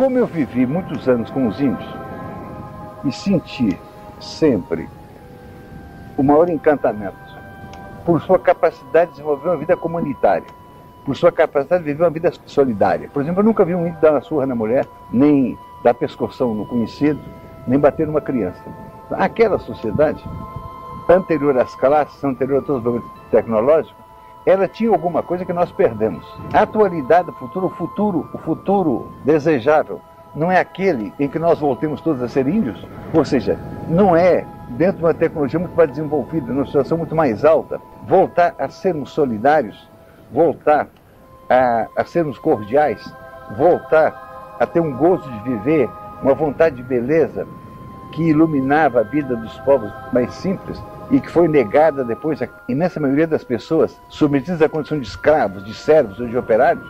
como eu vivi muitos anos com os índios e senti sempre o maior encantamento por sua capacidade de desenvolver uma vida comunitária, por sua capacidade de viver uma vida solidária. Por exemplo, eu nunca vi um índio dar uma surra na mulher, nem dar pescoção no conhecido, nem bater numa criança. Aquela sociedade, anterior às classes, anterior a todos os bagulhos tecnológicos, ela tinha alguma coisa que nós perdemos. A atualidade, o futuro desejável, não é aquele em que nós voltemos todos a ser índios? Ou seja, não é, dentro de uma tecnologia muito mais desenvolvida, numa situação muito mais alta, voltar a sermos solidários, voltar a sermos cordiais, voltar a ter um gozo de viver, uma vontade de beleza que iluminava a vida dos povos mais simples e que foi negada depois à imensa maioria das pessoas submetidas à condição de escravos, de servos ou de operários?